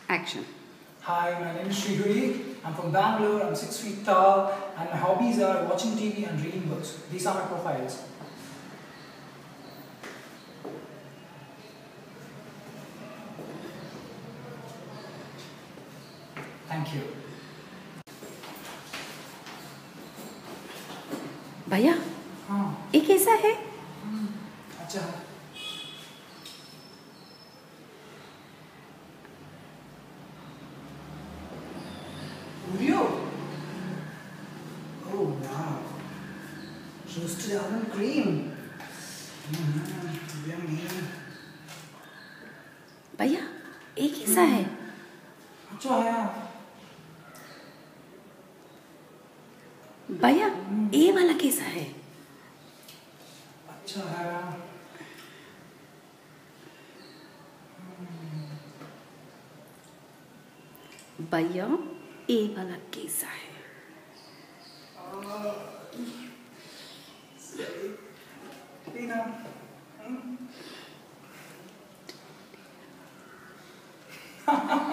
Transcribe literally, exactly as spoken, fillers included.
Action. Hi, my name is Srihuri. I'm from Bangalore. I'm six feet tall, and my hobbies are watching T V and reading books. These are my profiles. Thank you. भैया, हाँ, ये कैसा है? अच्छा है. Oreo? Oh wow. Roasted almond cream. Mm-hmm. Yummy. भैया, ये कैसा है? अच्छा है. भैया, ये वाला कैसा है? अच्छा है. भैया, ये वाला कैसा है? Tina. Hmm?